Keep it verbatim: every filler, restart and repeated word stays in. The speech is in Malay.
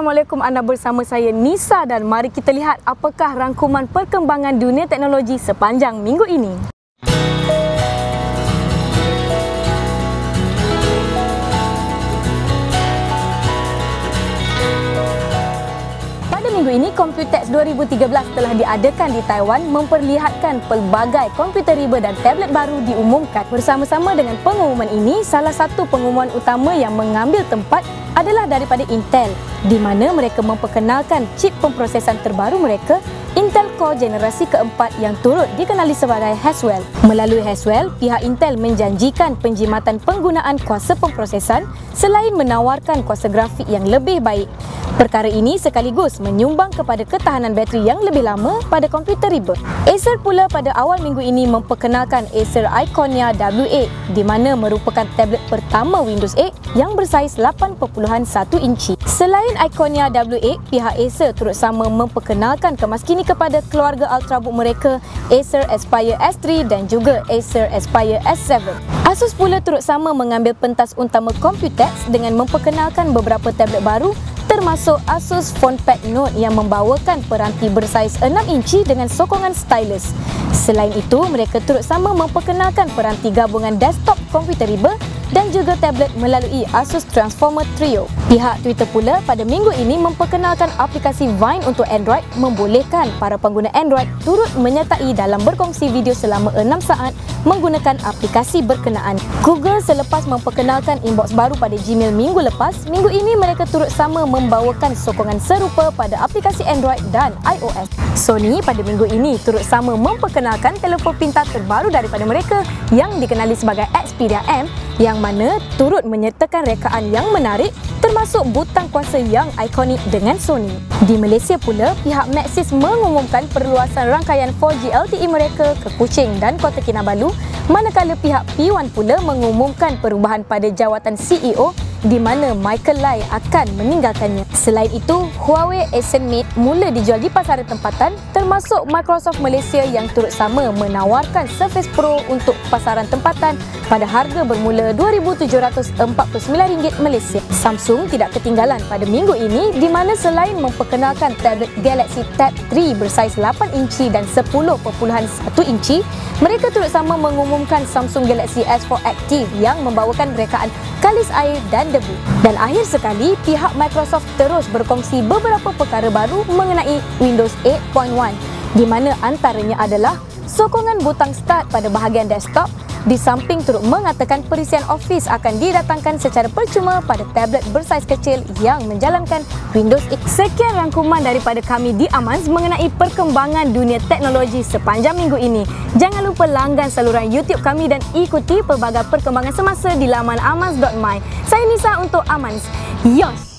Assalamualaikum, anda bersama saya Nisa dan mari kita lihat apakah rangkuman perkembangan dunia teknologi sepanjang minggu ini. Pada minggu ini, Computex dua ribu tiga belas telah diadakan di Taiwan memperlihatkan pelbagai komputer riba dan tablet baru diumumkan. Bersama-sama dengan pengumuman ini, salah satu pengumuman utama yang mengambil tempat adalah daripada Intel, di mana mereka memperkenalkan chip pemprosesan terbaru mereka, Intel Core generasi keempat yang turut dikenali sebagai Haswell. Melalui Haswell, pihak Intel menjanjikan penjimatan penggunaan kuasa pemprosesan selain menawarkan kuasa grafik yang lebih baik. Perkara ini sekaligus menyumbang kepada ketahanan bateri yang lebih lama pada komputer riba. Acer pula pada awal minggu ini memperkenalkan Acer Iconia W lapan, di mana merupakan tablet pertama Windows lapan yang bersaiz lapan perpuluhan satu inci. Selain Iconia W lapan, pihak Acer turut sama memperkenalkan kemaskini kepada keluarga ultrabook mereka, Acer Aspire S tiga dan juga Acer Aspire S tujuh. Asus pula turut sama mengambil pentas utama Computex dengan memperkenalkan beberapa tablet baru, termasuk Asus PhonePad Note yang membawakan peranti bersaiz enam inci dengan sokongan stylus. Selain itu, mereka turut sama memperkenalkan peranti gabungan desktop komputer riba dan juga tablet melalui Asus Transformer Trio. Pihak Twitter pula pada minggu ini memperkenalkan aplikasi Vine untuk Android, membolehkan para pengguna Android turut menyertai dalam berkongsi video selama enam saat menggunakan aplikasi berkenaan. Google selepas memperkenalkan inbox baru pada Gmail minggu lepas, minggu ini mereka turut sama membawakan sokongan serupa pada aplikasi Android dan iOS. Sony pada minggu ini turut sama memperkenalkan telefon pintar terbaru daripada mereka yang dikenali sebagai Xperia M, yang mana turut menyertakan rekaan yang menarik, termasuk butang kuasa yang ikonik dengan Sony. Di Malaysia pula, pihak Maxis mengumumkan perluasan rangkaian empat G L T E mereka ke Kuching dan Kota Kinabalu, manakala pihak P satu pula mengumumkan perubahan pada jawatan C E O, di mana Michael Lai akan meninggalkannya. Selain itu, Huawei Accent Mate mula dijual di pasaran tempatan, termasuk Microsoft Malaysia yang turut sama menawarkan Surface Pro untuk pasaran tempatan pada harga bermula dua ribu tujuh ratus empat puluh sembilan ringgit Malaysia. Samsung tidak ketinggalan pada minggu ini, di mana selain memperkenalkan tablet Galaxy Tab tiga bersaiz lapan inci dan sepuluh perpuluhan satu inci, mereka turut sama mengumumkan Samsung Galaxy S empat Active yang membawakan rekaan kalis air dan debu. Dan akhir sekali, pihak Microsoft terus berkongsi beberapa perkara baru mengenai Windows lapan titik satu, di mana antaranya adalah sokongan butang start pada bahagian desktop, di samping turut mengatakan perisian Office akan didatangkan secara percuma pada tablet bersaiz kecil yang menjalankan Windows lapan. Sekian rangkuman daripada kami di Amans mengenai perkembangan dunia teknologi sepanjang minggu ini. Jangan lupa langgan saluran YouTube kami dan ikuti pelbagai perkembangan semasa di laman amans dot my. Saya Nisa untuk Amans. Yosh!